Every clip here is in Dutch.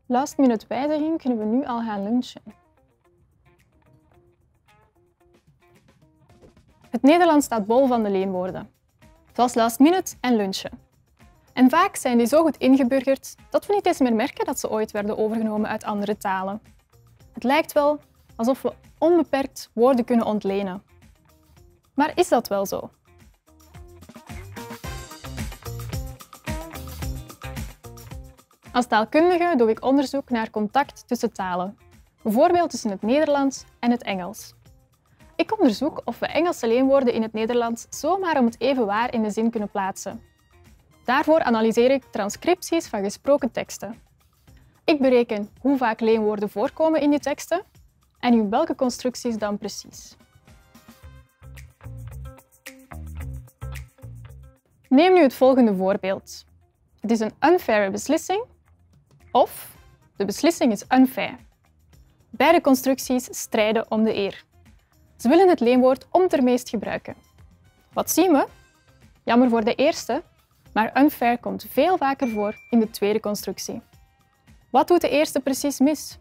Last minute wijziging kunnen we nu al gaan lunchen. Het Nederlands staat bol van de leenwoorden, zoals last minute en lunchen. En vaak zijn die zo goed ingeburgerd dat we niet eens meer merken dat ze ooit werden overgenomen uit andere talen. Het lijkt wel alsof we onbeperkt woorden kunnen ontlenen. Maar is dat wel zo? Als taalkundige doe ik onderzoek naar contact tussen talen, bijvoorbeeld tussen het Nederlands en het Engels. Ik onderzoek of we Engelse leenwoorden in het Nederlands zomaar om het even waar in de zin kunnen plaatsen. Daarvoor analyseer ik transcripties van gesproken teksten. Ik bereken hoe vaak leenwoorden voorkomen in die teksten en in welke constructies dan precies. Neem nu het volgende voorbeeld. Het is een unfaire beslissing of de beslissing is unfair. Beide constructies strijden om de eer. Ze willen het leenwoord omtermeest gebruiken. Wat zien we? Jammer voor de eerste, maar unfair komt veel vaker voor in de tweede constructie. Wat doet de eerste precies mis?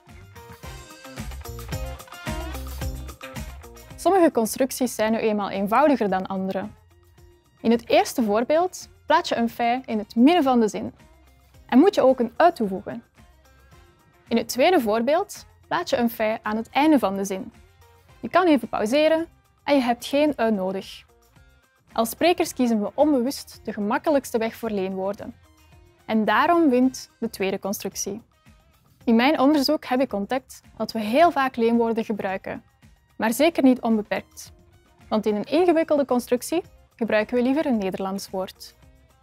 Sommige constructies zijn nu eenmaal eenvoudiger dan andere. In het eerste voorbeeld plaats je unfair in het midden van de zin en moet je ook een uit toevoegen. In het tweede voorbeeld plaats je unfair aan het einde van de zin. Je kan even pauzeren en je hebt geen uit nodig. Als sprekers kiezen we onbewust de gemakkelijkste weg voor leenwoorden. En daarom wint de tweede constructie. In mijn onderzoek heb ik ontdekt dat we heel vaak leenwoorden gebruiken, maar zeker niet onbeperkt. Want in een ingewikkelde constructie gebruiken we liever een Nederlands woord.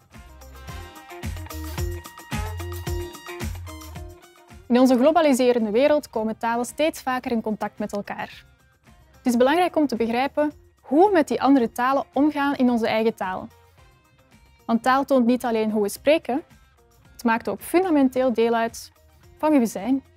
In onze globaliserende wereld komen talen steeds vaker in contact met elkaar. Het is belangrijk om te begrijpen hoe we met die andere talen omgaan in onze eigen taal. Want taal toont niet alleen hoe we spreken, het maakt ook fundamenteel deel uit van wie we zijn.